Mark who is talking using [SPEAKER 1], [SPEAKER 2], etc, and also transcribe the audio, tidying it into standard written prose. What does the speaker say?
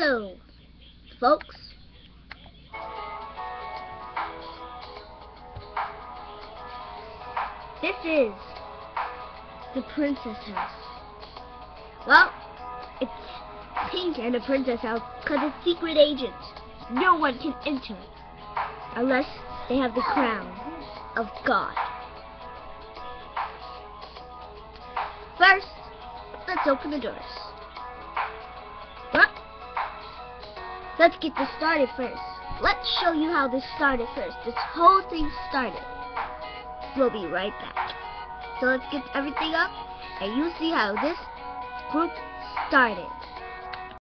[SPEAKER 1] Hello, folks. This is the princess house. Well, it's pink and a princess house because it's secret agents. No one can enter unless they have the crown of God. First, let's open the doors. Well, let's get this started first. Let's show you how this started first. This whole thing started. We'll be right back. So let's get everything up and you see how this group started.